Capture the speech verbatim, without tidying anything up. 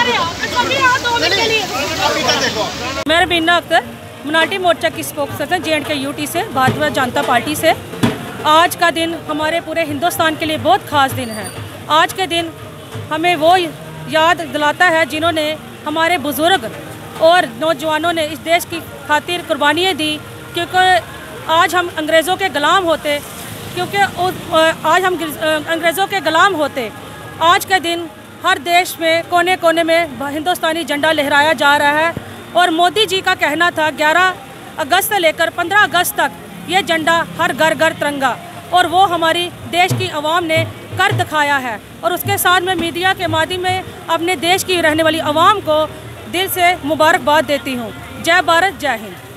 मैं बीना अख्तर मनाटी मोर्चा की spokesperson J and K UT से, भारतीय जनता पार्टी से। आज का दिन हमारे पूरे हिंदुस्तान के लिए बहुत ख़ास दिन है। आज के दिन हमें वो याद दिलाता है जिन्होंने हमारे बुज़ुर्ग और नौजवानों ने इस देश की खातिर कुर्बानियाँ दी, क्योंकि आज हम अंग्रेज़ों के ग़ुलाम होते क्योंकि आज हम अंग्रेज़ों के ग़ुलाम होते आज के दिन हर देश में कोने कोने में हिंदुस्तानी झंडा लहराया जा रहा है। और मोदी जी का कहना था ग्यारह अगस्त से लेकर पंद्रह अगस्त तक ये झंडा हर घर घर तिरंगा, और वो हमारी देश की आवाम ने कर दिखाया है। और उसके साथ में मीडिया के माध्यम में अपने देश की रहने वाली आवाम को दिल से मुबारकबाद देती हूँ। जय भारत, जय हिंद।